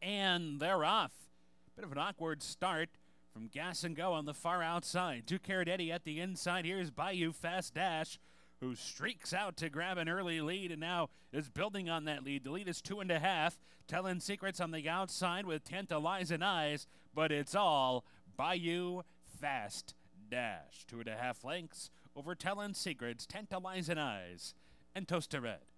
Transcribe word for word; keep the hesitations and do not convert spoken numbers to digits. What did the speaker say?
and they're off. Bit of an awkward start from Gas and Go on the far outside. Two Carat Eddie at the inside. Here's Bayou Fast Dash, who streaks out to grab an early lead and now is building on that lead. The lead is two and a half. Telling Secrets on the outside with Tantalizing Eyes, but it's all Bayou Fast Dash. Two and a half lengths over Telling Secrets, Tantalizing Eyes, and Toaster Red.